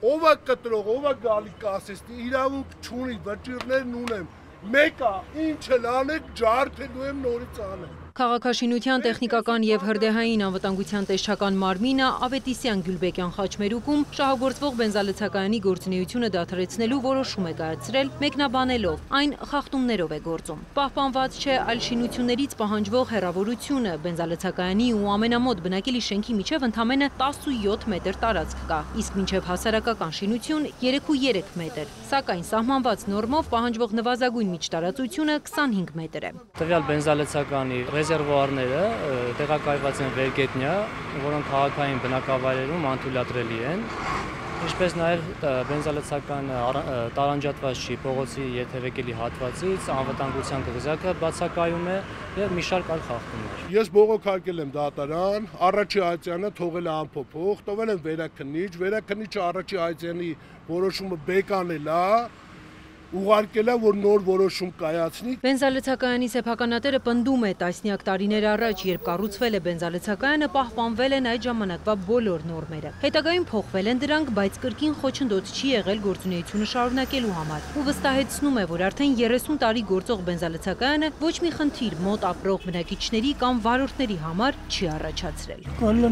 ով է կտրող, ով է գալի կասեցնի, իրավունք չունի, վճիրներն ունեմ, մեկը ինչ էլ անեք, ջարդելու եմ նորից անեմ։ Քաղաքաշինության տեխնիկական և հրդեհային անվտանգության տեսչական մարմինը Ավետիսյան Գյուլբեկյան խաչմերուկում շահագործվող բենզալցակայանի գործունեությունը դադարեցնելու որոշում է կայացրել մեկնաբանելով այն խախտումներով է գործում։ Պահպանված չէ այլ շինություններից պահանջվող հեռավորությունը, բենզալցակայանի ու ամենամոտ բնակելի շենքի միջև ընդամենը 17 մետր տարածք կա, իսկ մինչև հասարակական շինություն 3,3 մետր, սակայն սահմանված նորմով պահանջվող նվազագույն միջտարածությունը 25 մետր է։ Տվյալ բենզալցակայանի ռեզերվուարները տեղակայված են վերգետնյա, որոնք քաղաքային բնակավայրերում անթույլատրելի են, ինչպես նաև բենզալցակայանը տարանջատված չի փողոցի երթևեկելի հատվածից, անվտանգության կղզյակը բացակայում է և մի շարք այլ խախտումներ։ Ես բողոքարկել եմ դատարան, առաջի այցյանը թողել է անփոփոխ, տվել եմ վերաքննիչը առաջի այցյանի որոշումը բեկանել է, ուղարկել է, որ նոր որոշում կայացնի։ Բենզալցակայանի սեփականատերը պնդում է տասնյակ տարիներ առաջ, երբ կառուցվել է բենզալցակայանը, պահպանվել են այդ ժամանակվա բոլոր նորմերը։ Հետագայում փոխվել են դրանք, բայց կրկին խոչընդոտ չի եղել գործունեությունը շարունակելու համար։ Ու վստահեցնում է, որ արդեն 30 տարի գործող բենզալցակայանը ոչ մի խնդիր մոտ ապրող բնակիչների կամ վարորդների համար չի առաջացրել։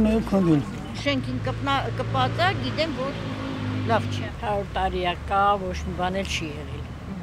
Շենքին կպած է, գիտեմ, որ լավ չէ։ 100 տարի կա, ոչ մի բան էլ չի եղել։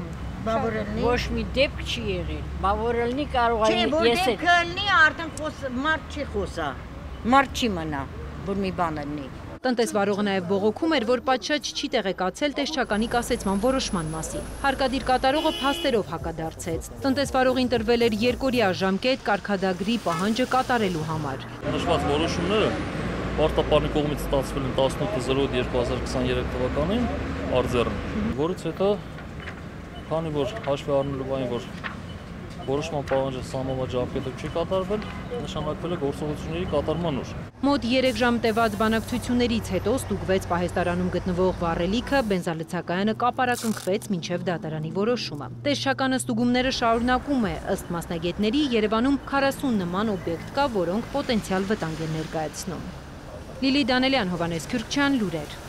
Ոչ մի դեպք չի եղել, բավորելնի կարող է ես էլ։ Չէ, որ դեպքը լինի, արդեն մարդ չի խոսա, մարդ չի մնա, որ մի բան լինի։ Տնտեսվարողը նաև բողոքում էր, որ պատշաճ չի տեղեկացել տեսչականի կասեցման որոշման մասին։ Հարկադիր կատարողը փաստերով հակադարձեց։ Տնտեսվարողին տրվել էր 2-օրյա ժամկետ կարգադագրի պահանջը կատարելու համար։ Նշված որոշումները պարտապարանի կողմից ստացվել են 18/08/2023 թվականին արձեռն, որից հետո քանի որ հաշվի առնելով այն, որ որոշման պահանջը սահմանված ժամկետով չի կատարվել, նշանակվել է գործողությունների կատարման օր։ Մոտ 3 ժամ տևած բանակցություններից հետո ստուգվեց պահեստարանում գտնվող վառելիքը, բենզալցակայանը կապարակնքվեց մինչև դատարանի որոշումը։ Տեսչականը ստուգումները շարունակում է, ըստ մասնագետների Երևանում 40 նման օբյեկտ կա, որոնք պոտենցիալ վտանգ են ներկայացնում։ Լիլի Դանելյան, Հովհաննես Քյուրքչյան, լուրեր։